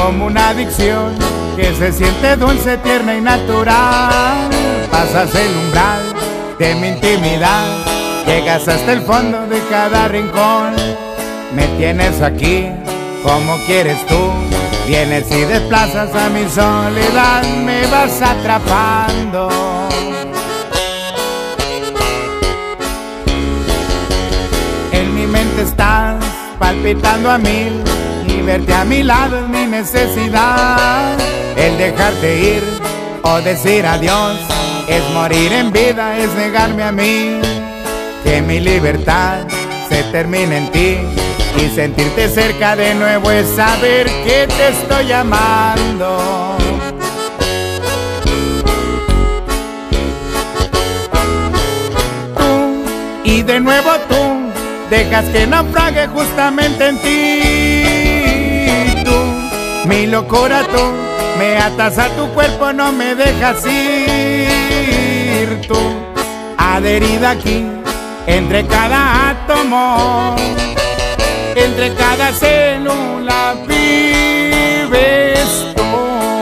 como una adicción que se siente dulce, tierna y natural. Pasas el umbral de mi intimidad, llegas hasta el fondo de cada rincón. Me tienes aquí como quieres tú, vienes y desplazas a mi soledad, me vas atrapando. En mi mente estás palpitando a mil, y verte a mi lado es mi necesidad. El dejarte ir o decir adiós es morir en vida, es negarme a mí. Que mi libertad se termine en ti, y sentirte cerca de nuevo es saber que te estoy amando. Tú, y de nuevo tú, dejas que naufrague justamente en ti. Tú, mi locura tú, me atas a tu cuerpo, no me dejas ir. Tú, adherida aquí, entre cada átomo, entre cada célula vives tú.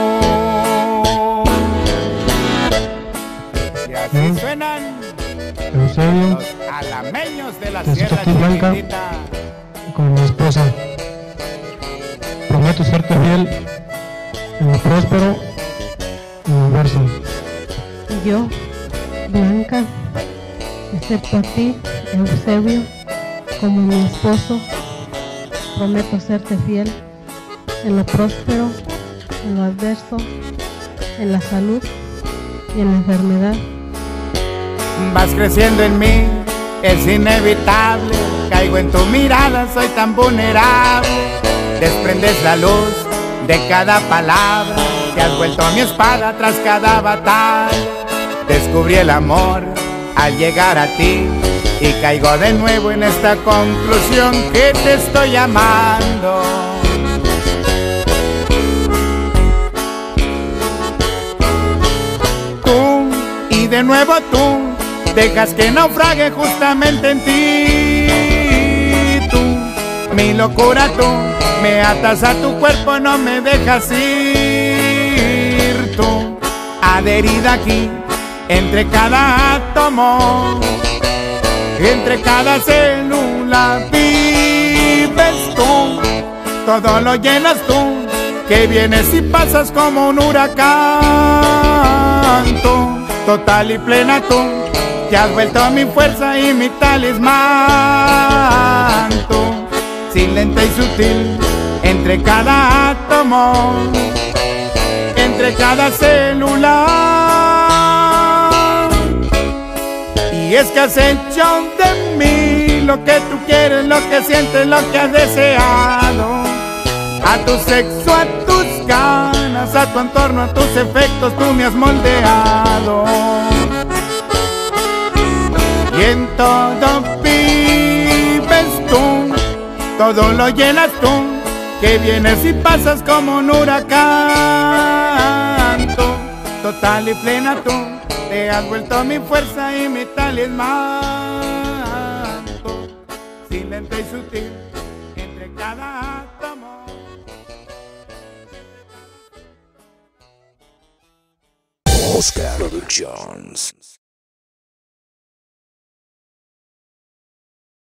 Y así suenan Eusebio, los alameños de la de Sierra Xochitl Chiquitita. con mi esposa. Prometo serte fiel en lo próspero y en lo adverso. Y yo, Blanca, excepto a ti, Eusebio, como mi esposo, prometo serte fiel en lo próspero, en lo adverso, en la salud y en la enfermedad. Vas creciendo en mí, es inevitable, caigo en tu mirada, soy tan vulnerable. Desprendes la luz de cada palabra, que has vuelto mi espada tras cada batalla. Descubrí el amor al llegar a ti, y caigo de nuevo en esta conclusión que te estoy amando. Tú, y de nuevo tú, dejas que naufrague justamente en ti. Tú, mi locura tú, me atas a tu cuerpo, no me dejas ir. Tú, adherida aquí, entre cada átomo, entre cada célula vives tú. Todo lo llenas tú, que vienes y pasas como un huracán. Tú, total y plena tú, que has vuelto mi fuerza y mi talismán. Tú, silente y sutil, entre cada átomo, entre cada célula. Y es que has hecho de mí lo que tú quieres, lo que sientes, lo que has deseado. A tu sexo, a tus ganas, a tu entorno, a tus efectos, tú me has moldeado. Y en todo vives tú, todo lo llenas tú, que vienes y pasas como un huracán. Tú, total y plena tú, te has vuelto mi fuerza y mi talismán. Tú, silente y sutil, entre cada átomo. Oscar Productions.